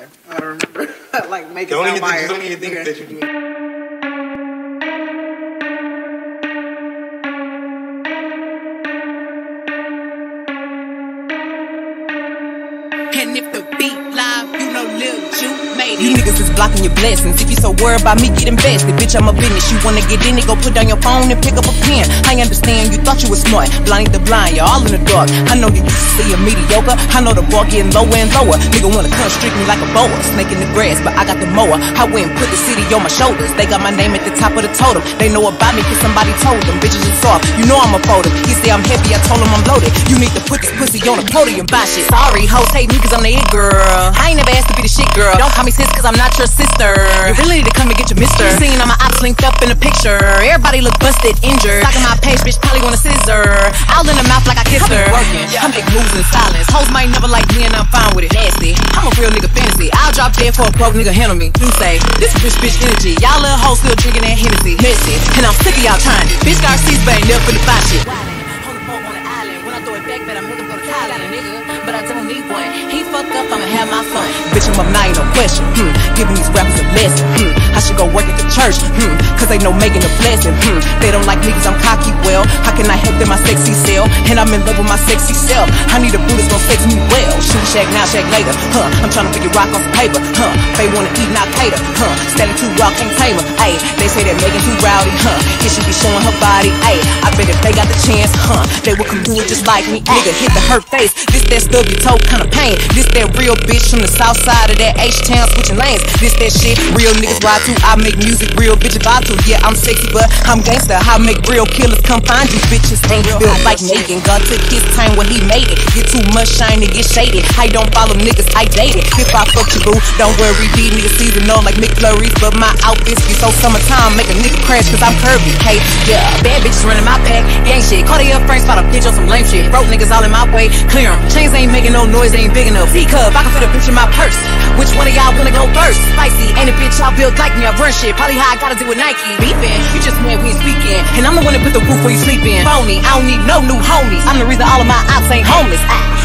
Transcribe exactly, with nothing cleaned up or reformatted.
there. I don't remember. Like make it don't sound even fire. Don't even think okay. that you're doing. And if the beat live, you know Lil Ju made it. You niggas is blocking your blessings. If you so worried about me, get invested. Bitch, I'm a business. You wanna get in it, go put down your phone and pick up a pen. I understand you thought you was smart. Blind the blind, you're all in the dark. I know you used to see a mediocre. I know the bar getting lower and lower. Nigga wanna come streak me like a boa. Snake in the grass, but I got the mower. I went and put the city on my shoulders. They got my name at the top of the totem. They know about me cause somebody told them. Bitches is soft. You know I'm a folder. He say I'm heavy, I told him I'm loaded. You need to put this pussy on the podium. Buy shit. Sorry, hoes hate me cause I'm the it girl. I ain't never asked to be the shit girl. Don't call me sis cause I'm not your sister. You really need to come and get your mister. Seen all my ops linked up in a picture. Everybody look busted, injured. Talking my page, bitch probably want a scissor. All in the mouth like I kissed her. Working, I make moves in silence. Hoes might never like me and I'm fine with it. Nasty, I'm a real nigga fantasy. I'll drop dead for a broke nigga handle me. You say, this rich bitch energy. Y'all little hoes still drinking that Hennessy. Messy, and I'm sick of y'all trying it. Bitch got seats but ain't never finna buy shit. Hold the boat on the island. When I throw it back, bet I'm looking for the Thailand, nigga. But I don't need one. He fuck up, I'ma have my fun. Bitch, I'm up now, ain't no question. Hmm. Giving these rappers a lesson. Hmm. I should go work at the church. Hmm. Cause they know making a blessing. Hmm. They don't like me cause I'm cocky. Well, how can I help them my sexy self? And I'm in love with my sexy self. I need a boo that's gon' sex me well. Shoot shag now, shag later. Huh. I'm tryna figure rock on some paper. Huh. They wanna eat, not cater. Huh. Standing too raw, can't tame her. Ayy. They say that Megan too rowdy. Huh. Here she be showing her body. Ayy. I bet if they got the chance, huh, they would come do it just like me. Nigga hit the hurt face. This that stubby toe kinda pain. This that real bitch from the south side of that H-town switching lanes. This that shit real niggas ride to. I make music real bitches vibe to. Yeah, I'm sexy but I'm gangster. I make real killers come find you bitches. Ain't built like Megan. God took his time when he made it. Get too much shine to get shaded. I don't follow niggas, I date it. If I fuck you boo, don't worry. These niggas seasonal like McFlurries, but my outfits be so summertime. Make a nigga crash cause I'm curvy. Hey, yeah, bad bitches running my pack. Gang shit, Cartier Frank spot a bitch on some lame shit. Broke niggas all in my way, clear 'em. Chains ain't making no noise, they ain't big enough. C-Cub, I can fit a bitch in my purse. Which one of y'all wanna go first? Spicy, ain't a bitch y'all built like me. I run shit, probably how I gotta do with Nike. Beefin', you just mad we ain't speaking. And I'm the one that put the roof where you sleep in. Phony, I don't need no new homies. I'm the reason all of my ops ain't homeless. Ah.